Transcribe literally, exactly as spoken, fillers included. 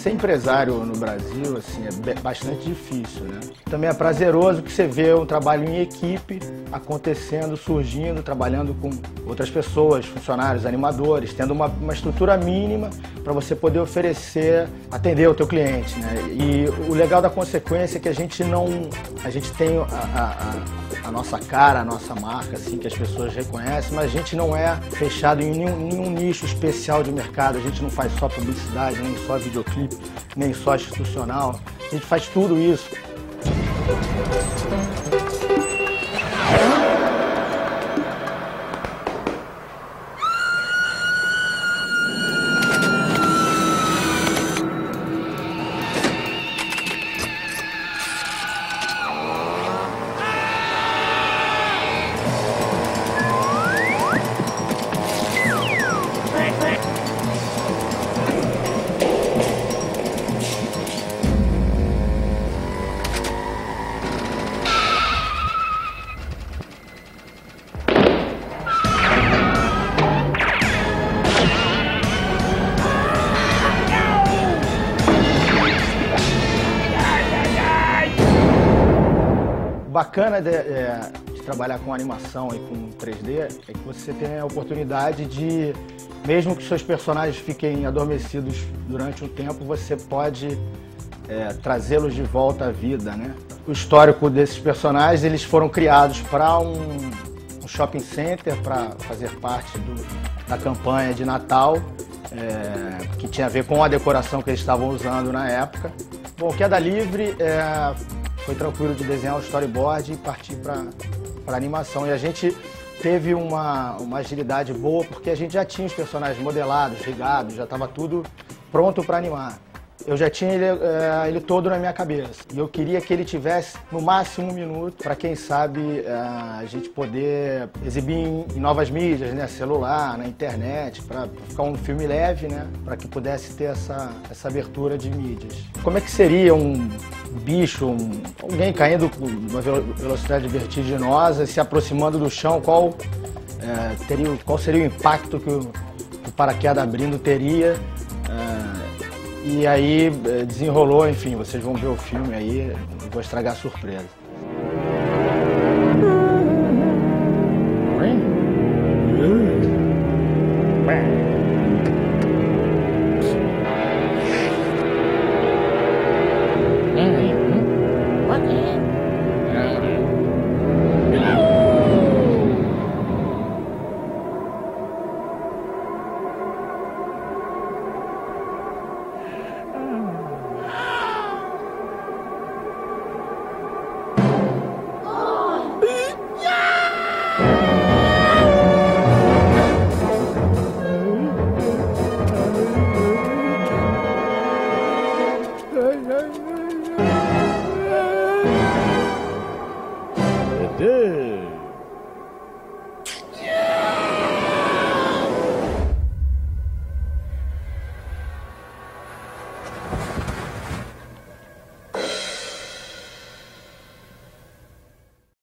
ser empresário no Brasil, assim, é bastante difícil, né? Também é prazeroso que você vê um trabalho em equipe acontecendo, surgindo, trabalhando com outras pessoas, funcionários, animadores, tendo uma, uma estrutura mínima para você poder oferecer, atender o teu cliente, né? E o legal da Consequência é que a gente não, a gente tem a, a, a nossa cara, a nossa marca, assim, que as pessoas reconhecem, mas a gente não é fechado em nenhum, nenhum nicho especial de mercado, a gente não faz só publicidade, nem só videoclipe, nem só institucional, a gente faz tudo isso. O bacana de, é, de trabalhar com animação e com três D é que você tem a oportunidade de, mesmo que seus personagens fiquem adormecidos durante um tempo, você pode é, trazê-los de volta à vida, né? O histórico desses personagens, eles foram criados para um, um shopping center, para fazer parte do, da campanha de Natal, é, que tinha a ver com a decoração que eles estavam usando na época. Bom, Queda Livre é, foi tranquilo de desenhar o storyboard e partir para a animação. E a gente teve uma, uma agilidade boa porque a gente já tinha os personagens modelados, rigados, já estava tudo pronto para animar. Eu já tinha ele, é, ele todo na minha cabeça. E eu queria que ele tivesse no máximo um minuto para, quem sabe, é, a gente poder exibir em, em novas mídias, né? Celular, na internet, para ficar um filme leve, né? Para que pudesse ter essa, essa abertura de mídias. Como é que seria um bicho, um, alguém caindo com uma velocidade vertiginosa, se aproximando do chão, qual, é, teria, qual seria o impacto que o, que o paraquedas abrindo teria? É, E aí desenrolou, enfim, vocês vão ver o filme aí, não vou estragar a surpresa. What?